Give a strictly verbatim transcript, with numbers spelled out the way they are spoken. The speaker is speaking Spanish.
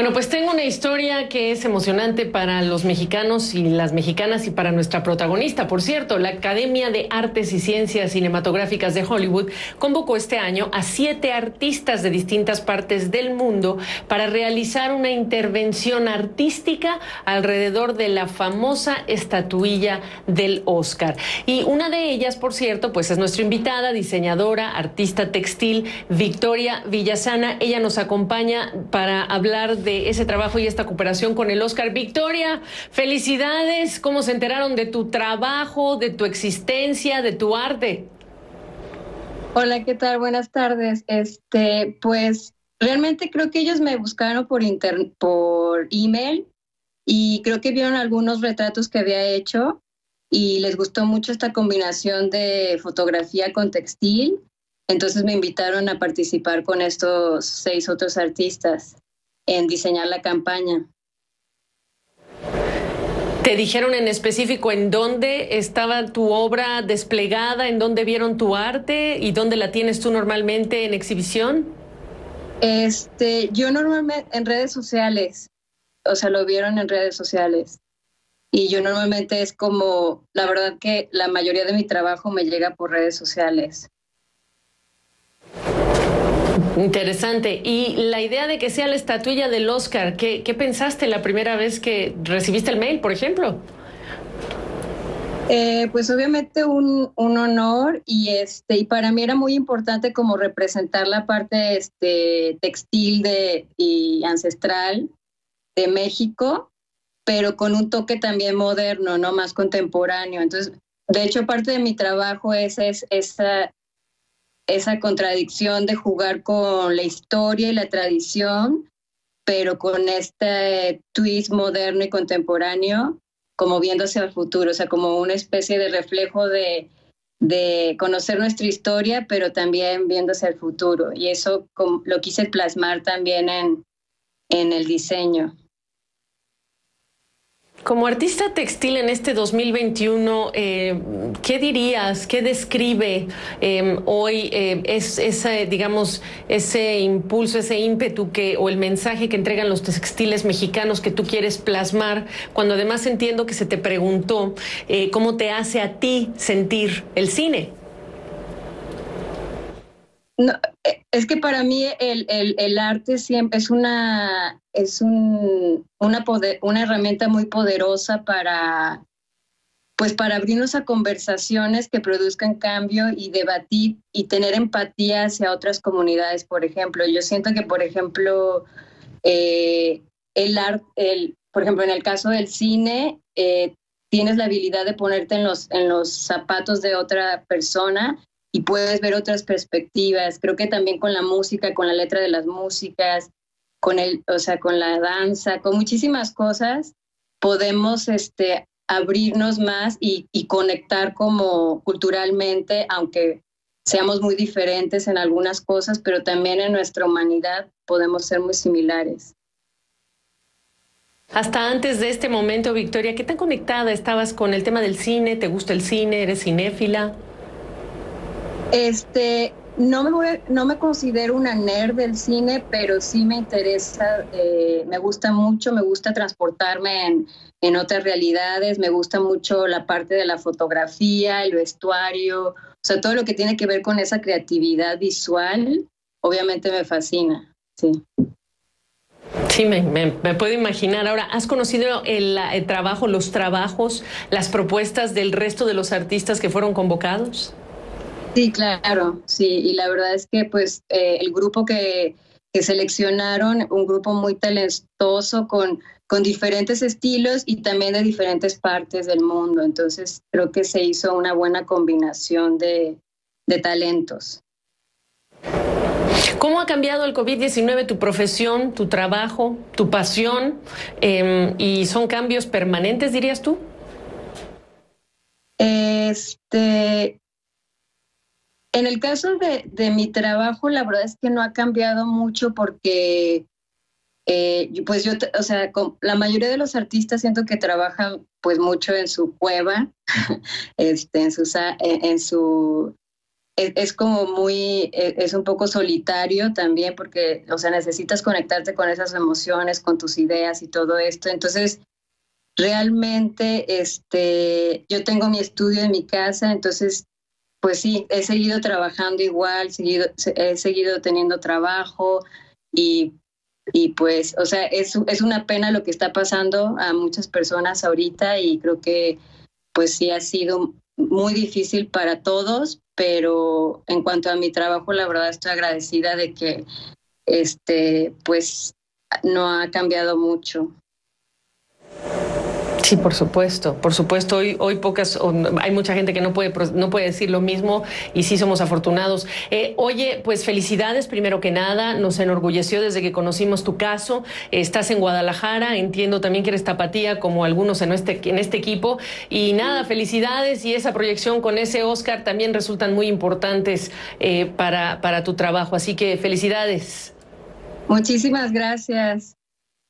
Bueno, pues tengo una historia que es emocionante para los mexicanos y las mexicanas y para nuestra protagonista. Por cierto, la Academia de Artes y Ciencias Cinematográficas de Hollywood convocó este año a siete artistas de distintas partes del mundo para realizar una intervención artística alrededor de la famosa estatuilla del Oscar. Y una de ellas, por cierto, pues es nuestra invitada, diseñadora, artista textil, Victoria Villasana. Ella nos acompaña para hablar de ese trabajo y esta cooperación con el Oscar. Victoria, felicidades. ¿Cómo se enteraron de tu trabajo, de tu existencia, de tu arte? Hola, ¿qué tal? Buenas tardes. Este, pues realmente creo que ellos me buscaron por inter por email y creo que vieron algunos retratos que había hecho y les gustó mucho esta combinación de fotografía con textil. Entonces me invitaron a participar con estos seis otros artistas en diseñar la campaña. ¿Te dijeron en específico en dónde estaba tu obra desplegada, en dónde vieron tu arte y dónde la tienes tú normalmente en exhibición? Este, yo normalmente en redes sociales, o sea, lo vieron en redes sociales. Y yo normalmente es como, la verdad que la mayoría de mi trabajo me llega por redes sociales. Interesante. Y la idea de que sea la estatuilla del Oscar, ¿qué, qué pensaste la primera vez que recibiste el mail, por ejemplo? Eh, pues obviamente un, un honor y este y para mí era muy importante como representar la parte este textil de y ancestral de México, pero con un toque también moderno, no más contemporáneo. Entonces, de hecho, parte de mi trabajo es, es esa esa contradicción de jugar con la historia y la tradición, pero con este twist moderno y contemporáneo, como viendo hacia el futuro, o sea, como una especie de reflejo de, de conocer nuestra historia, pero también viendo hacia el futuro. Y eso lo quise plasmar también en, en el diseño. Como artista textil en este dos mil veintiuno, eh, ¿qué dirías, qué describe eh, hoy eh, es, ese, digamos, ese impulso, ese ímpetu que, o el mensaje que entregan los textiles mexicanos que tú quieres plasmar? Cuando además entiendo que se te preguntó eh, cómo te hace a ti sentir el cine. No, es que para mí el, el, el arte siempre es una es un, una poder, una herramienta muy poderosa para pues para abrirnos a conversaciones que produzcan cambio y debatir y tener empatía hacia otras comunidades. Por ejemplo, yo siento que por ejemplo eh, el arte, el, por ejemplo en el caso del cine eh, tienes la habilidad de ponerte en los en los zapatos de otra persona y puedes ver otras perspectivas. Creo que también con la música, con la letra de las músicas, con el, o sea, con la danza, con muchísimas cosas, podemos este, abrirnos más y, y conectar como culturalmente, aunque seamos muy diferentes en algunas cosas, pero también en nuestra humanidad podemos ser muy similares. Hasta antes de este momento, Victoria, ¿qué tan conectada estabas con el tema del cine? ¿Te gusta el cine? ¿Eres cinéfila? Este, no me, voy, no me considero una nerd del cine, pero sí me interesa, eh, me gusta mucho, me gusta transportarme en, en otras realidades, me gusta mucho la parte de la fotografía, el vestuario, o sea, todo lo que tiene que ver con esa creatividad visual, obviamente me fascina, sí. Sí, me, me, me puedo imaginar. Ahora, ¿has conocido el, el trabajo, los trabajos, las propuestas del resto de los artistas que fueron convocados? Sí, claro, sí, y la verdad es que pues eh, el grupo que, que seleccionaron, un grupo muy talentoso con, con diferentes estilos y también de diferentes partes del mundo, entonces creo que se hizo una buena combinación de, de talentos. ¿Cómo ha cambiado el COVID diecinueve tu profesión, tu trabajo, tu pasión? Eh, ¿Y son cambios permanentes, dirías tú? Este... En el caso de, de mi trabajo, la verdad es que no ha cambiado mucho porque, eh, pues yo, o sea, con, la mayoría de los artistas siento que trabajan pues mucho en su cueva, este, en, sus, en, en su es, es como muy, es, es un poco solitario también porque, o sea, necesitas conectarte con esas emociones, con tus ideas y todo esto. Entonces, realmente, este, yo tengo mi estudio en mi casa, entonces, pues sí, he seguido trabajando igual, seguido, he seguido teniendo trabajo y, y pues, o sea, es, es una pena lo que está pasando a muchas personas ahorita y creo que pues sí ha sido muy difícil para todos, pero en cuanto a mi trabajo, la verdad estoy agradecida de que este, pues no ha cambiado mucho. Sí, por supuesto, por supuesto. Hoy, hoy pocas, hay mucha gente que no puede, no puede decir lo mismo y sí somos afortunados. Eh, oye, pues felicidades primero que nada. Nos enorgulleció desde que conocimos tu caso. Estás en Guadalajara, entiendo también que eres tapatía como algunos en este, en este equipo. Y nada, felicidades y esa proyección con ese Oscar también resultan muy importantes eh, para, para tu trabajo. Así que felicidades. Muchísimas gracias.